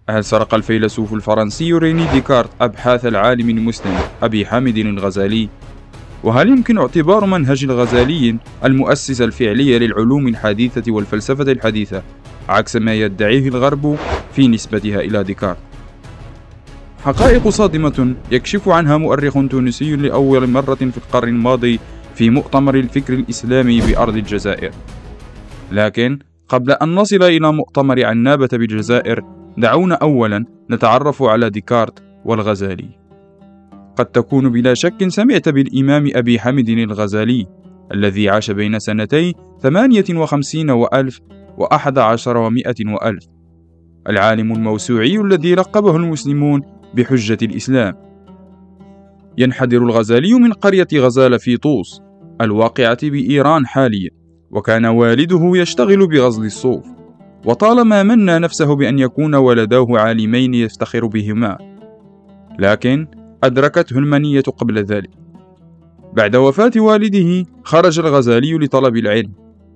هل سرق الفيلسوف الفرنسي ريني ديكارت أبحاث العالم المسلم أبي حامد الغزالي؟ وهل يمكن اعتبار منهج الغزالي المؤسس الفعلي للعلوم الحديثة والفلسفة الحديثة عكس ما يدعيه الغرب في نسبتها إلى ديكارت؟ حقائق صادمة يكشف عنها مؤرخ تونسي لأول مرة في القرن الماضي في مؤتمر الفكر الإسلامي بأرض الجزائر. لكن قبل أن نصل إلى مؤتمر عنابة بالجزائر، دعونا أولا نتعرف على ديكارت والغزالي. قد تكون بلا شك سمعت بالإمام أبي حامد الغزالي الذي عاش بين سنتي 58 وألف و11 و100 وألف، العالم الموسوعي الذي لقبه المسلمون بحجة الإسلام. ينحدر الغزالي من قرية غزال في طوس الواقعة بإيران حاليا، وكان والده يشتغل بغزل الصوف، وطالما منى نفسه بأن يكون ولداه عالمين يفتخر بهما، لكن أدركته المنية قبل ذلك. بعد وفاة والده خرج الغزالي لطلب العلم،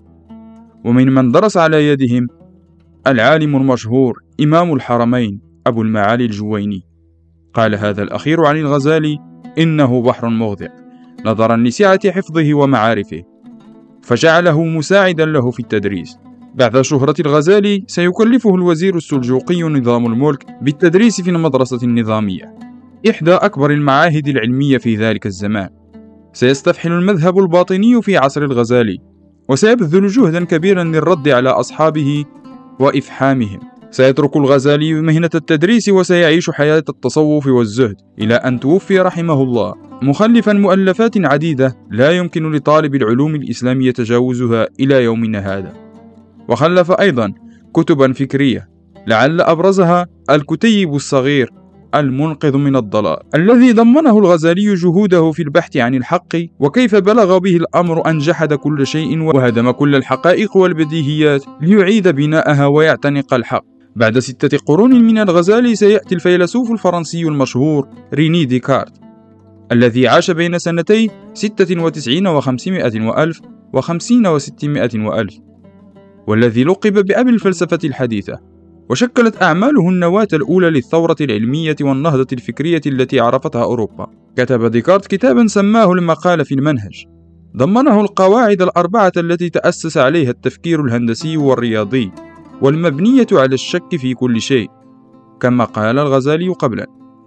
ومن درس على يدهم العالم المشهور إمام الحرمين أبو المعالي الجويني. قال هذا الأخير عن الغزالي إنه بحر مغدق نظرا لسعة حفظه ومعارفه، فجعله مساعدا له في التدريس. بعد شهرة الغزالي سيكلفه الوزير السلجوقي نظام الملك بالتدريس في المدرسة النظامية، إحدى أكبر المعاهد العلمية في ذلك الزمان. سيستفحل المذهب الباطني في عصر الغزالي، وسيبذل جهدا كبيرا للرد على أصحابه وإفحامهم. سيترك الغزالي مهنة التدريس وسيعيش حياة التصوف والزهد إلى أن توفي رحمه الله، مخلفا مؤلفات عديدة لا يمكن لطالب العلوم الإسلامية تجاوزها إلى يومنا هذا. وخلف أيضا كتبا فكرية، لعل أبرزها الكتيب الصغير المنقذ من الضلال، الذي ضمنه الغزالي جهوده في البحث عن الحق، وكيف بلغ به الأمر أن جحد كل شيء وهدم كل الحقائق والبديهيات ليعيد بناءها ويعتنق الحق. بعد 6 قرون من الغزالي سيأتي الفيلسوف الفرنسي المشهور ريني ديكارت، الذي عاش بين سنتي 96 و500 وألف و50 و600 وألف، والذي لقب بأبي الفلسفة الحديثة، وشكلت أعماله النواة الأولى للثورة العلمية والنهضة الفكرية التي عرفتها أوروبا. كتب ديكارت كتابا سماه المقال في المنهج، ضمنه القواعد ال4 التي تأسس عليها التفكير الهندسي والرياضي والمبنية على الشك في كل شيء، كما قال الغزالي قبلا،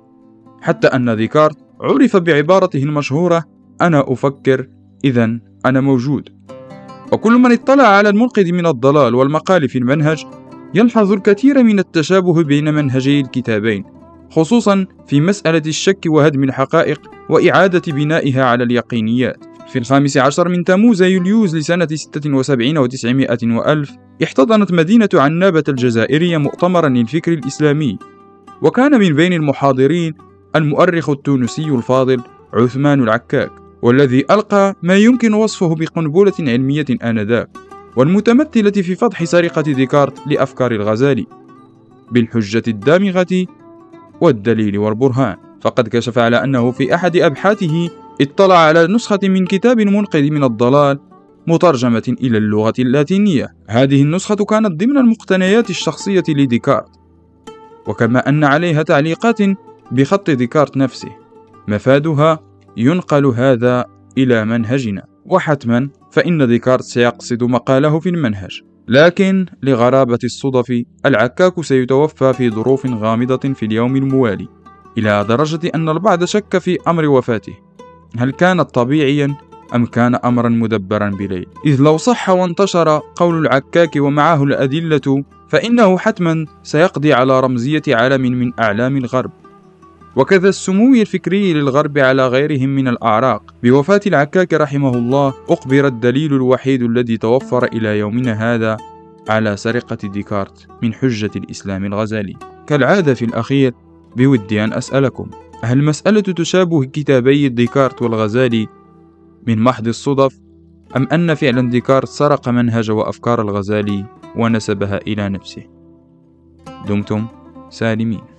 حتى أن ديكارت عرف بعبارته المشهورة أنا أفكر إذن أنا موجود. وكل من اطلع على المنقذ من الضلال والمقال في المنهج يلحظ الكثير من التشابه بين منهجي الكتابين، خصوصا في مسألة الشك وهدم الحقائق وإعادة بنائها على اليقينيات. في 15 من تموز يوليوز لسنة 76 و900 وألف احتضنت مدينة عنابة الجزائرية مؤتمرا للفكر الإسلامي، وكان من بين المحاضرين المؤرخ التونسي الفاضل عثمان العكاك، والذي ألقى ما يمكن وصفه بقنبلة علمية آنذاك، والمتمثلة في فضح سرقة ديكارت لأفكار الغزالي بالحجة الدامغة والدليل والبرهان. فقد كشف على أنه في أحد أبحاثه اطلع على نسخة من كتاب منقذ من الضلال مترجمة إلى اللغة اللاتينية. هذه النسخة كانت ضمن المقتنيات الشخصية لديكارت، وكما أن عليها تعليقات بخط ديكارت نفسه، مفادها ينقل هذا إلى منهجنا. وحتما فإن ديكارت سيقصد مقاله في المنهج، لكن لغرابة الصدف العكاك سيتوفى في ظروف غامضة في اليوم الموالي، إلى درجة أن البعض شك في أمر وفاته، هل كانت طبيعيا أم كان أمرا مدبرا بليل؟ إذ لو صح وانتشر قول العكاك ومعه الأدلة فإنه حتما سيقضي على رمزية علم من أعلام الغرب، وكذا السمو الفكري للغرب على غيرهم من الأعراق. بوفاة العكاك رحمه الله أقبر الدليل الوحيد الذي توفر إلى يومنا هذا على سرقة ديكارت من حجة الإسلام الغزالي. كالعادة في الأخير بودي أن أسألكم، هل مسألة تشابه كتابي ديكارت والغزالي من محض الصدف، أم أن فعلا ديكارت سرق منهج وأفكار الغزالي ونسبها إلى نفسه؟ دمتم سالمين.